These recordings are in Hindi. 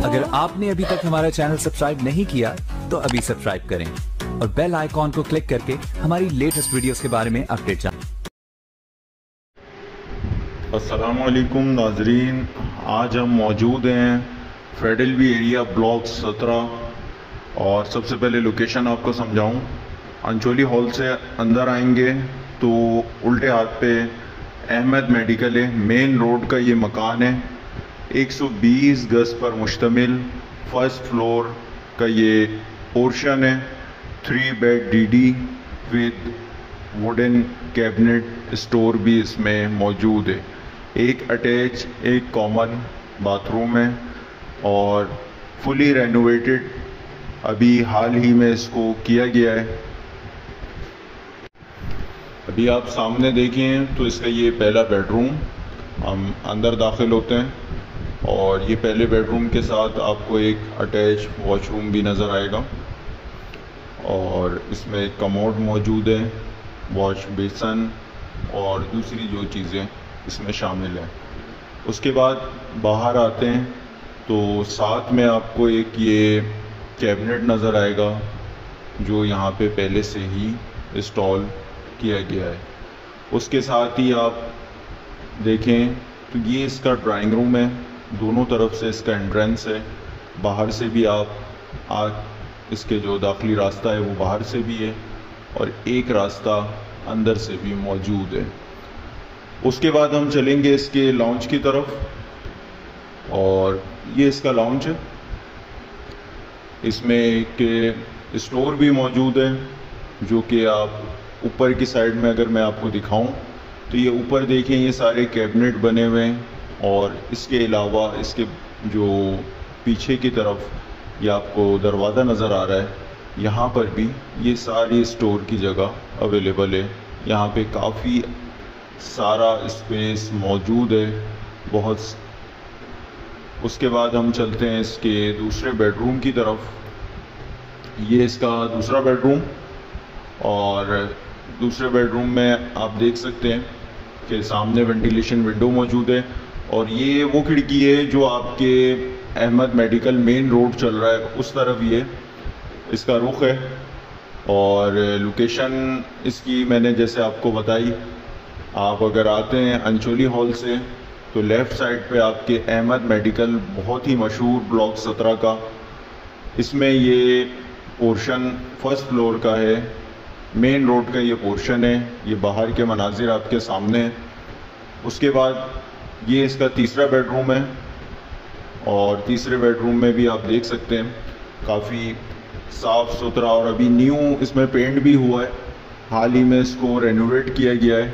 अगर आपने अभी तक हमारा चैनल सब्सक्राइब नहीं किया तो अभी सब्सक्राइब करें और बेल आइकॉन को क्लिक करके हमारी लेटेस्ट वीडियोस के बारे में अपडेट जानें। अस्सलामु अलैकुम नाजरीन, आज हम मौजूद हैं फेडरलवी एरिया ब्लॉक 17 और सबसे पहले लोकेशन आपको समझाऊं। अंचोली हॉल से अंदर आएंगे तो उल्टे हाथ पे अहमद मेडिकल है, मेन रोड का ये मकान है। 120 गज पर मुश्तमिल फर्स्ट फ्लोर का ये पोर्शन है। 3 बेड डीडी विद वुडन कैबिनेट स्टोर भी इसमें मौजूद है। एक अटैच एक कॉमन बाथरूम है और फुली रेनोवेटेड अभी हाल ही में इसको किया गया है। अभी आप सामने देखें तो इसका ये पहला बेडरूम, हम अंदर दाखिल होते हैं और ये पहले बेडरूम के साथ आपको एक अटैच वॉशरूम भी नज़र आएगा और इसमें एक कमोड मौजूद है, वॉश बेसन और दूसरी जो चीज़ें इसमें शामिल हैं। उसके बाद बाहर आते हैं तो साथ में आपको एक ये कैबिनेट नज़र आएगा जो यहाँ पे पहले से ही इंस्टॉल किया गया है। उसके साथ ही आप देखें तो ये इसका ड्राइंग रूम है, दोनों तरफ से इसका एंट्रेंस है। बाहर से भी आप इसके जो दाखिली रास्ता है वो बाहर से भी है और एक रास्ता अंदर से भी मौजूद है। उसके बाद हम चलेंगे इसके लॉन्च की तरफ और ये इसका लॉन्च है। इसमें एक स्टोर भी मौजूद है जो कि आप ऊपर की साइड में अगर मैं आपको दिखाऊं तो ये ऊपर देखें ये सारे कैबिनेट बने हुए हैं और इसके अलावा इसके जो पीछे की तरफ ये आपको दरवाज़ा नज़र आ रहा है, यहाँ पर भी ये सारी स्टोर की जगह अवेलेबल है। यहाँ पे काफ़ी सारा स्पेस मौजूद है बहुत। उसके बाद हम चलते हैं इसके दूसरे बेडरूम की तरफ। ये इसका दूसरा बेडरूम और दूसरे बेडरूम में आप देख सकते हैं कि सामने वेंटिलेशन विंडो मौजूद है और ये वो खिड़की है जो आपके अहमद मेडिकल मेन रोड चल रहा है उस तरफ ये इसका रुख है। और लोकेशन इसकी मैंने जैसे आपको बताई, आप अगर आते हैं अंचोली हॉल से तो लेफ़्ट साइड पे आपके अहमद मेडिकल बहुत ही मशहूर ब्लॉक 17 का, इसमें ये पोर्शन फर्स्ट फ्लोर का है, मेन रोड का ये पोर्शन है। ये बाहर के मनाजिर आपके सामने हैं। उसके बाद ये इसका तीसरा बेडरूम है और तीसरे बेडरूम में भी आप देख सकते हैं काफ़ी साफ़ सुथरा और अभी न्यू इसमें पेंट भी हुआ है, हाल ही में इसको रेनोवेट किया गया है।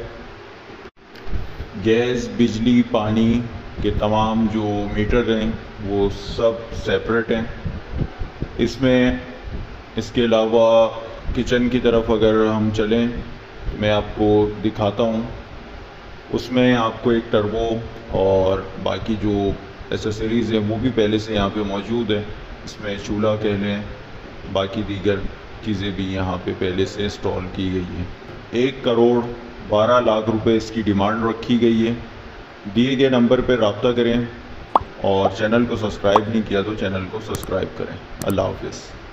गैस बिजली पानी के तमाम जो मीटर हैं वो सब सेपरेट हैं इसमें। इसके अलावा किचन की तरफ अगर हम चलें तो मैं आपको दिखाता हूँ, उसमें आपको एक टर्बो और बाकी जो एसेसरीज़ हैं वो भी पहले से यहाँ पे मौजूद है। इसमें चूल्हा कह लें, बाकी दीगर चीज़ें भी यहाँ पे पहले से इंस्टॉल की गई हैं। 1,12,00,000 रुपए इसकी डिमांड रखी गई है। दिए गए नंबर पर रब्ता करें और चैनल को सब्सक्राइब नहीं किया तो चैनल को सब्सक्राइब करें। अल्लाह हाफ़िज़।